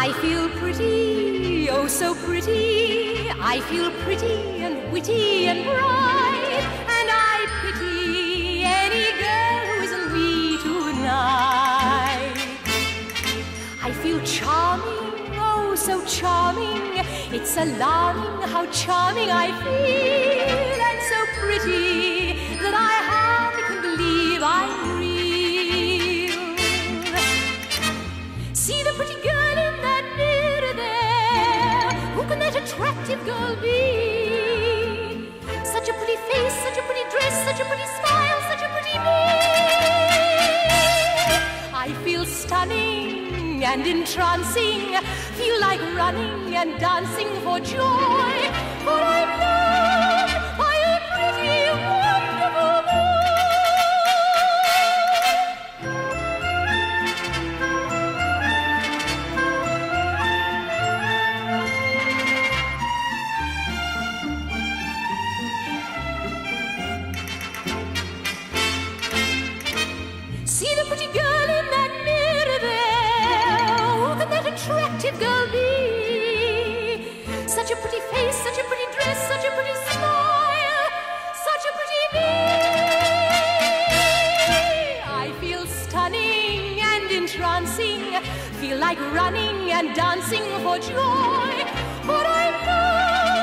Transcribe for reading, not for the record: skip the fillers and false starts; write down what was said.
I feel pretty, oh so pretty. I feel pretty and witty and bright, and I pity any girl who isn't me tonight. I feel charming, oh so charming. It's alarming how charming I feel, and so pretty that I hardly can believe I'm real. See the pretty girl in that mirror there. Who can that attractive girl be? Such a pretty face, such a pretty dress, such a pretty smile, such a pretty me. I feel stunning and entrancing, feel like running and dancing for joy, for I'm loved by a pretty, wonderful boy. See the pretty girl in that mirror there. Who can that attractive girl be? Such a pretty face, such a pretty dress, such a pretty smile, such a pretty me. I feel stunning and entrancing, feel like running and dancing for joy, for I'm loved